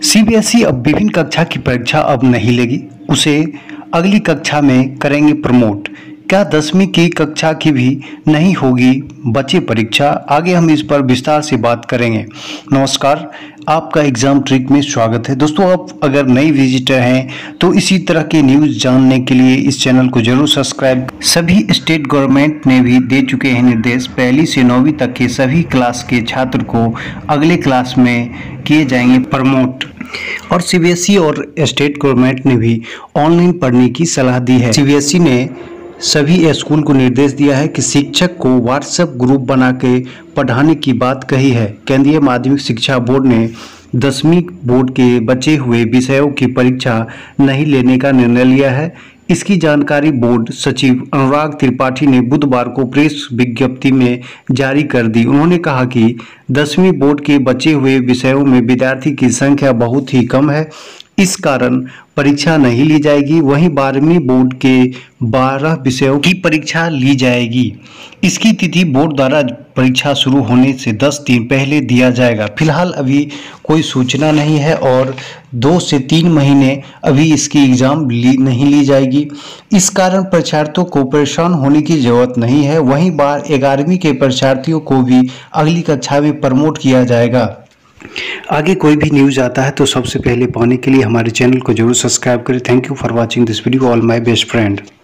CBSE अब विभिन्न कक्षा की परीक्षा अब नहीं लेगी, उसे अगली कक्षा में करेंगे प्रमोट। क्या 10वीं की कक्षा की भी नहीं होगी बच्चे परीक्षा? आगे हम इस पर विस्तार से बात करेंगे। नमस्कार, आपका एग्जाम ट्रिक में स्वागत है। दोस्तों, आप अगर नए विजिटर हैं तो इसी तरह के न्यूज़ जानने के लिए इस चैनल को जरूर सब्सक्राइब। सभी स्टेट गवर्नमेंट ने भी दे चुके हैं निर्देश, पहली से 9वीं तक के सभी क्लास के छात्र को अगले क्लास में किए जाएंगे प्रमोट। और सीबीएसई और स्टेट गवर्नमेंट ने भी ऑनलाइन पढ़ने की सलाह दी है। सीबीएसई ने सभी स्कूल को निर्देश दिया है कि शिक्षक को व्हाट्सएप ग्रुप बना के पढ़ाने की बात कही है। केंद्रीय माध्यमिक शिक्षा बोर्ड ने 10वीं बोर्ड के बचे हुए विषयों की परीक्षा नहीं लेने का निर्णय लिया है। इसकी जानकारी बोर्ड सचिव अनुराग त्रिपाठी ने बुधवार को प्रेस विज्ञप्ति में जारी कर दी। उन्होंने कहा कि 10वीं बोर्ड के बचे हुए विषयों में विद्यार्थी की संख्या बहुत ही कम है, इस कारण परीक्षा नहीं ली जाएगी। वहीं 12वीं बोर्ड के 12 विषयों की परीक्षा ली जाएगी। इसकी तिथि बोर्ड द्वारा परीक्षा शुरू होने से 10 दिन पहले दिया जाएगा। फिलहाल अभी कोई सूचना नहीं है और 2 से 3 महीने अभी इसकी एग्जाम नहीं ली जाएगी। इस कारण परीक्षार्थियों को परेशान होने की जरूरत नहीं है। वहीं 11वीं के परीक्षार्थियों को भी अगली कक्षा में प्रमोट किया जाएगा। आगे कोई भी न्यूज़ आता है तो सबसे पहले पाने के लिए हमारे चैनल को जरूर सब्सक्राइब करें। Thank you for watching this video, all my best friend.